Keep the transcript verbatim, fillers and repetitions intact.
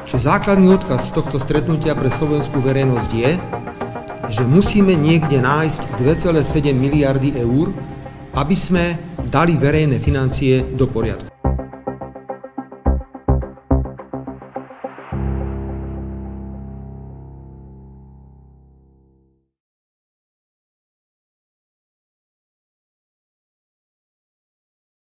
že základný odkaz z tohto stretnutia pre slovenskú verejnosť je, že musíme niekde nájsť dva celé sedem miliardy eur, aby sme dali verejné financie do poriadku.